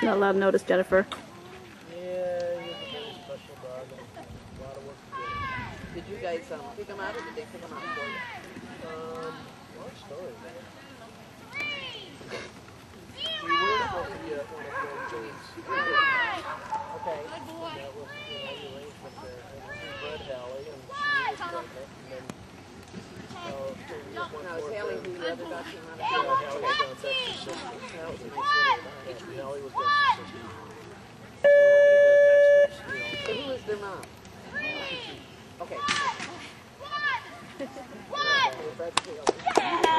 Not allowed to notice, Jennifer. Yeah, he's a very special dog and a lot of work to do. Did you guys pick him out or did they pick him out for you? Long story, man. We were supposed to be at one of James. Okay. And that was, the arrangement there. And we bred Hallie, and she was pregnant. And then, Now, is Hallie who the other dog came out of? Hallie was on section 60. That was a nice little Hallie was section 60. So who is their mom? Okay. That's Hallie.